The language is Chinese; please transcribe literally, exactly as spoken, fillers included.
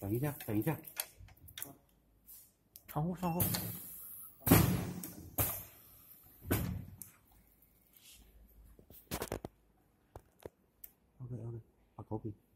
等一下，等一下，窗户窗户。OK OK，把口闭。